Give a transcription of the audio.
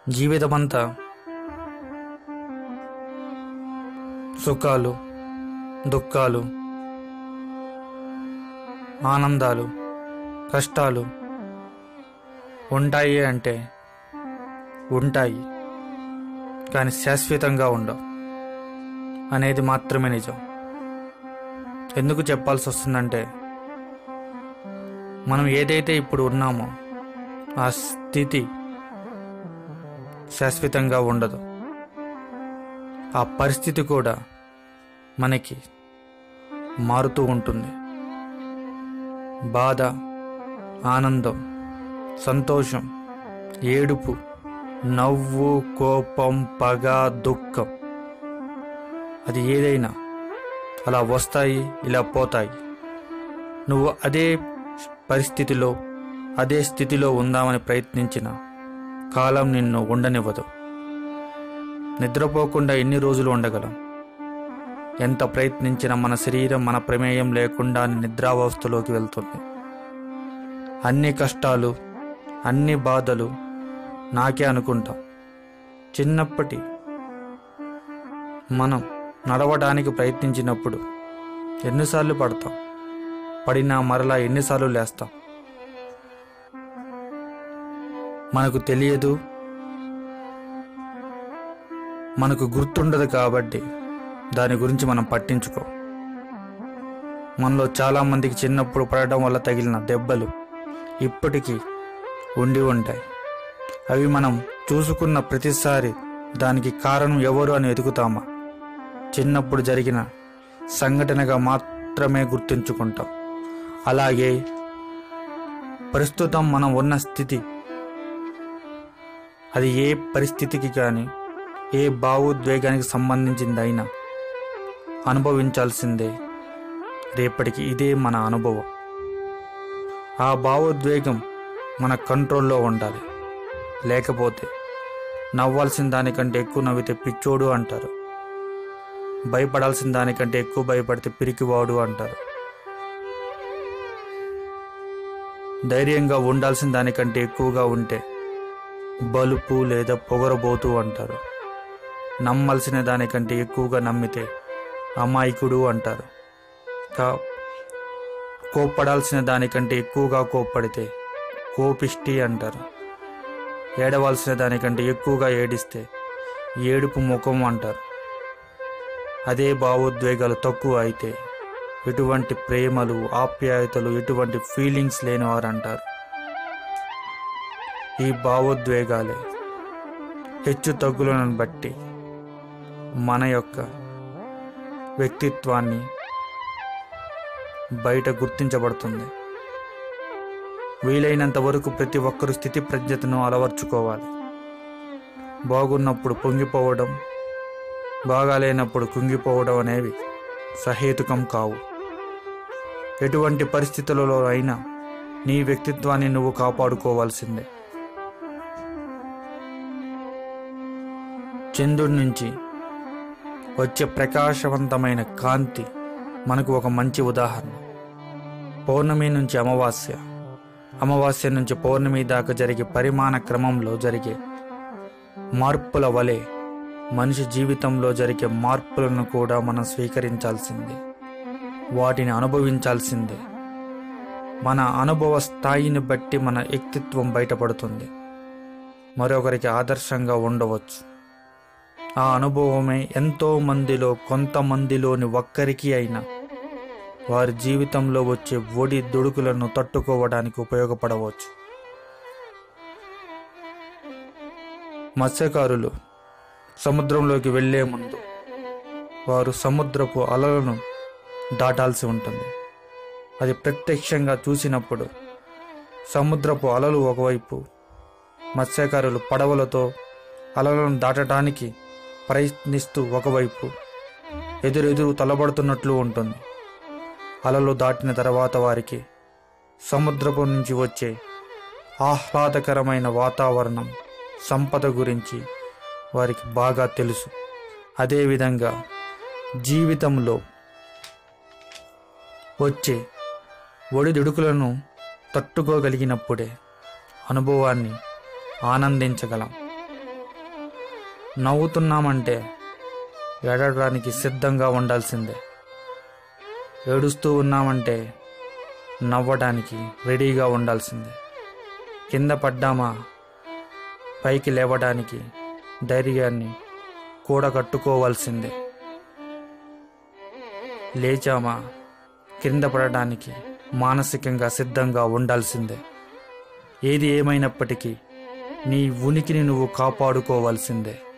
జీవితమంతా సుఖాలు, దుఃఖాలు, ఆనందాలు, కష్టాలు ఉంటాయి అంటే ఉంటాయి, కానీ శాశ్వతంగా ఉండవు అనేది మాత్రమే నిజం. ఎందుకు చెప్పాల్సి వస్తుందంటే, మనం ఏదైతే ఇప్పుడు ఉన్నామో ఆ స్థితి శాశ్వతంగా ఉండదు. ఆ పరిస్థితి కూడా మనకి మారుతూ ఉంటుంది. బాధ, ఆనందం, సంతోషం, ఏడుపు, నవ్వు, కోపం, పగ, దుఃఖం, అది ఏదైనా అలా వస్తాయి, ఇలా పోతాయి. నువ్వు అదే పరిస్థితిలో, అదే స్థితిలో ఉందామని ప్రయత్నించిన కాలం నిన్ను ఉండనివ్వదు. నిద్రపోకుండా ఎన్ని రోజులు ఉండగలం? ఎంత ప్రయత్నించినా మన శరీరం మన ప్రమేయం లేకుండా నిద్రావస్థలోకి వెళ్తుంది. అన్ని కష్టాలు, అన్ని బాధలు నాకే అనుకుంటాం. చిన్నప్పటి మనం నడవడానికి ప్రయత్నించినప్పుడు ఎన్నిసార్లు పడతాం, పడినా మరలా ఎన్నిసార్లు లేస్తాం. మనకు తెలియదు, మనకు గుర్తుండదు కాబట్టి దాని గురించి మనం పట్టించుకో. మనలో చాలామందికి చిన్నప్పుడు పడడం వల్ల తగిలిన దెబ్బలు ఇప్పటికీ ఉండి ఉంటాయి. అవి మనం చూసుకున్న ప్రతిసారి దానికి కారణం ఎవరు అని వెతుకుతామా? చిన్నప్పుడు జరిగిన సంఘటనగా మాత్రమే గుర్తుంచుకుంటాం. అలాగే ప్రస్తుతం మనం ఉన్న స్థితి, అది ఏ పరిస్థితికి కానీ, ఏ భావోద్వేగానికి సంబంధించిందైనా అనుభవించాల్సిందే. రేపటికి ఇదే మన అనుభవం. ఆ భావోద్వేగం మన కంట్రోల్లో ఉండాలి. లేకపోతే నవ్వాల్సిన దానికంటే ఎక్కువ నవ్వితే పిచ్చోడు అంటారు, భయపడాల్సిన దానికంటే ఎక్కువ భయపడితే పిరికివాడు అంటారు, ధైర్యంగా ఉండాల్సిన దానికంటే ఎక్కువగా ఉంటే బలుపు లేదా పొగరబోతు అంటారు, నమ్మాల్సిన దానికంటే ఎక్కువగా నమ్మితే అమాయకుడు అంటారు, కోప్పడాల్సిన దానికంటే ఎక్కువగా కోప్పడితే కోపిష్టి అంటారు, ఏడవలసిన దానికంటే ఎక్కువగా ఏడిస్తే ఏడుపు ముఖం అంటారు. అదే భావోద్వేగాలు తక్కువ అయితే ఎటువంటి ప్రేమలు, ఆప్యాయతలు, ఎటువంటి ఫీలింగ్స్ లేనివారు అంటారు. ఈ భావోద్వేగాలే హెచ్చు తగ్గులను బట్టి మన యొక్క వ్యక్తిత్వాన్ని బయట గుర్తించబడుతుంది. వీలైనంత వరకు ప్రతి ఒక్కరూ స్థితి ప్రజ్ఞతను అలవర్చుకోవాలి. బాగున్నప్పుడు పొంగిపోవడం, బాగాలేనప్పుడు కుంగిపోవడం అనేవి సహేతుకం కావు. ఎటువంటి పరిస్థితులలో అయినా నీ వ్యక్తిత్వాన్ని నువ్వు కాపాడుకోవాల్సిందే. చంద్రుడి నుంచి వచ్చే ప్రకాశవంతమైన కాంతి మనకు ఒక మంచి ఉదాహరణ. పౌర్ణమి నుంచి అమావాస్య, అమావాస్య నుంచి పౌర్ణమి దాకా జరిగే పరిమాణ క్రమంలో జరిగే మార్పుల వలె మనిషి జీవితంలో జరిగే మార్పులను కూడా మనం స్వీకరించాల్సిందే, వాటిని అనుభవించాల్సిందే. మన అనుభవ స్థాయిని బట్టి మన వ్యక్తిత్వం బయటపడుతుంది. మరొకరికి ఆదర్శంగా ఉండవచ్చు. ఆ అనుభవమే ఎంతో మందిలో, కొంతమందిలోని ఒక్కరికి అయినా వారి జీవితంలో వచ్చే ఒడి దుడుకులను తట్టుకోవడానికి ఉపయోగపడవచ్చు. మత్స్యకారులు సముద్రంలోకి వెళ్లే ముందు వారు సముద్రపు అలలను దాటాల్సి ఉంటుంది. అది ప్రత్యక్షంగా చూసినప్పుడు సముద్రపు అలలు ఒకవైపు, మత్స్యకారులు పడవలతో అలలను దాటడానికి ప్రయత్నిస్తూ ఒకవైపు ఎదురెదురు తలబడుతున్నట్లు ఉంటుంది. అలలు దాటిన తర్వాత వారికి సముద్రపు నుంచి వచ్చే ఆహ్లాదకరమైన వాతావరణం, సంపద గురించి వారికి బాగా తెలుసు. అదేవిధంగా జీవితంలో వచ్చే ఒడిదుడుకులను తట్టుకోగలిగినప్పుడే అనుభవాన్ని ఆనందించగలం. నవ్వుతున్నామంటే ఏడవడానికి సిద్ధంగా ఉండాల్సిందే. ఏడుస్తూ ఉన్నామంటే నవ్వడానికి రెడీగా ఉండాల్సిందే. కింద పడ్డామా పైకి లేవడానికి ధైర్యాన్ని కూడగట్టుకోవాల్సిందే. లేచామా కింద పడడానికి మానసికంగా సిద్ధంగా ఉండాల్సిందే. ఏది ఏమైనప్పటికీ నీ ఉనికిని నువ్వు కాపాడుకోవాల్సిందే.